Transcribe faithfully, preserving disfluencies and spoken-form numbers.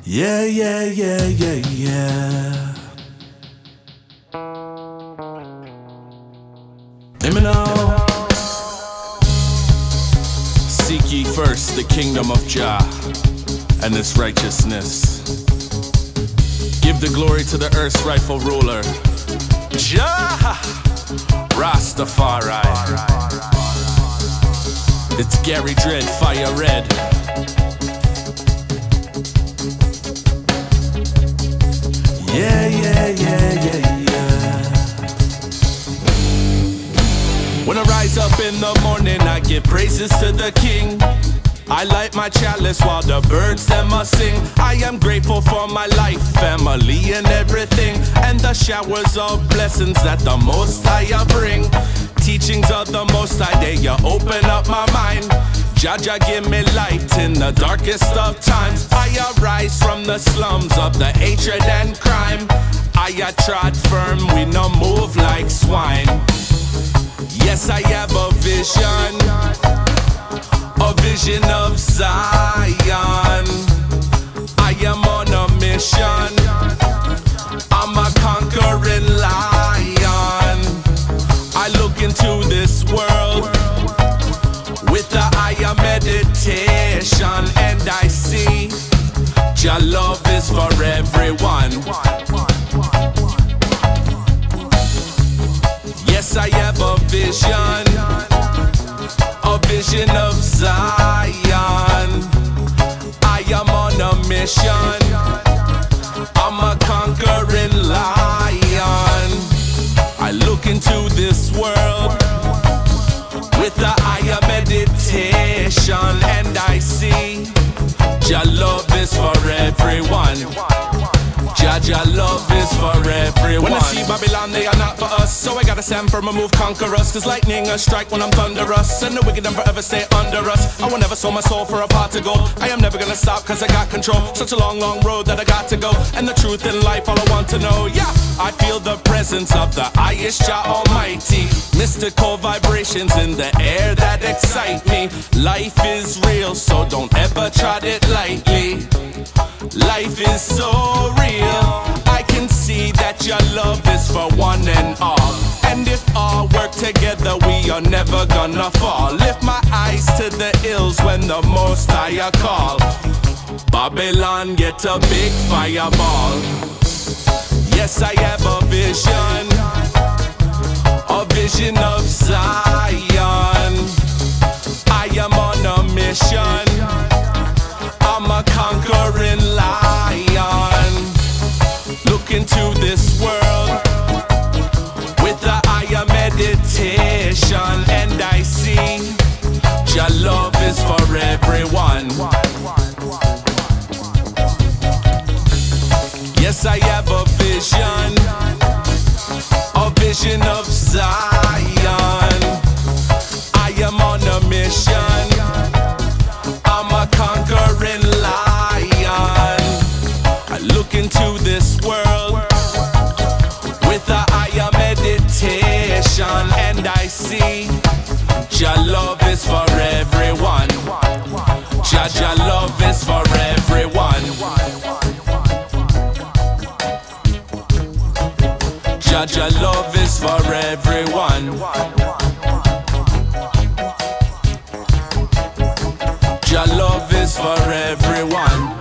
Yeah, yeah, yeah, yeah, yeah. Let me know. Seek ye first the kingdom of Jah and its righteousness. Give the glory to the earth's rightful ruler, Jah Rastafari. It's Gary Dread, Fire Red. Yeah, yeah, yeah, yeah, yeah. When I rise up in the morning, I give praises to the King. I light my chalice while the birds them a sing. I am grateful for my life, family and everything, and the showers of blessings that the Most High bring. Teachings of the Most High, they you open up my mind. Jah Jah give me light in the darkest of times. I arise from the slums of the hatred and crime. I a trod firm, we no move like swine. Yes, I have a vision, a vision of Zion. I am on a mission, I'm a conquering lion. I look into this world with the eye of meditation, and I see Jah love is for everyone. Yes, I have a vision, a vision of Zion. I am on a mission, I'm a conquering lion. I look into this world with the eye of meditation, and I see Jah love is for everyone. Jah Jah love is for everyone. When I see Babylon, they are not for us, so I gotta stand firm and move, conquer us. Cause lightning a strike when I'm thunderous, and the wicked them forever stay under us. I will never sell my soul for a pot to gold. I am never gonna stop cause I got control. Such a long, long road that I got to go, and the truth in life all I want to know. Yeah, I feel the presence of the highest Jah Almighty. Mystical vibrations in the air that excite me. Life is real, so don't ever tread it lightly. Life is so real, I can see that your love is for one and all. And if all work together, we are never gonna fall. Lift my eyes to the hills when the Most High call. Babylon get a big fireball. Yes, I have a vision, a vision of Zion. I am on a mission, I'm a conquering lion. Look into this world with the eye of meditation, and I see Jah love is for everyone. Yes, I have a vision, a vision of Zion. I am on a mission, I'm a conquering lion. I look into this world with the eye of meditation, and I see Jah love is for everyone. Jah Jah love is for everyone. Jah Jah love is for everyone. Jah love is for everyone.